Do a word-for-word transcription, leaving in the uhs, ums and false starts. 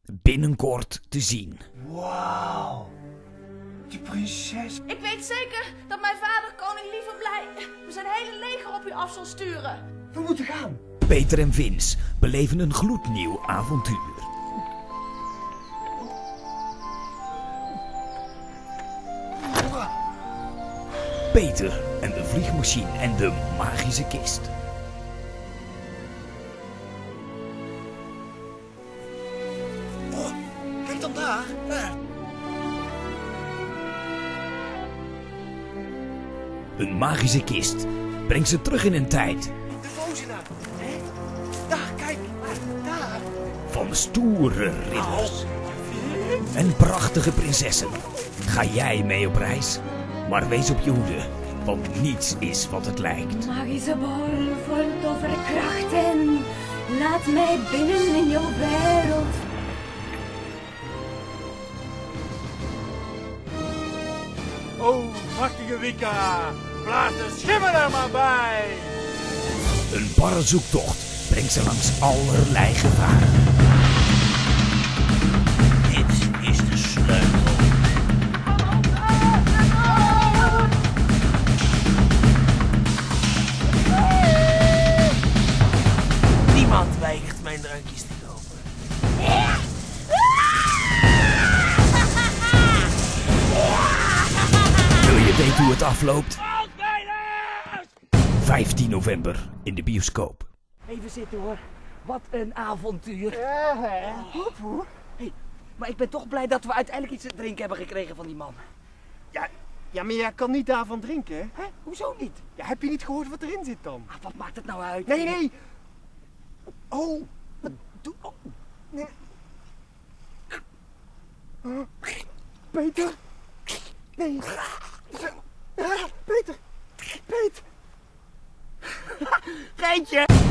binnenkort te zien. Wauw. Die prinses. Ik weet zeker dat mijn vader, koning Lieverblij, zijn hele leger op u af zal sturen. We moeten gaan. Peter en Vince beleven een gloednieuw avontuur. Peter en de vliegmachine en de magische kist. Oh, kijk dan daar. Daar. Een magische kist brengt ze terug in een tijd De Vozena. Hé? Daar, kijk. Daar. van stoere ridders en prachtige prinsessen. Ga jij mee op reis? Maar wees op je hoede, want niets is wat het lijkt. Magische bol vol toverkrachten, laat mij binnen in jouw wereld. O, machtige Wicca, blaas de schimmer er maar bij! Een barre zoektocht brengt ze langs allerlei gevaren. Dit is de sleutel. Niemand weigert mijn drankjes te kopen. Wil je weten hoe het afloopt? vijftien november in de bioscoop. Even zitten hoor. Wat een avontuur. Ja, hè? Hop hoor. Hey, maar ik ben toch blij dat we uiteindelijk iets te drinken hebben gekregen van die man. Ja, ja, maar jij kan niet daarvan drinken, hè? Hè? Hoezo niet? Ja, heb je niet gehoord wat erin zit dan? Ah, wat maakt het nou uit? Nee, nee! Oh, wat doe... Oh, nee. Huh? Peter? Nee. Ah, Peter! Peter! Geintje!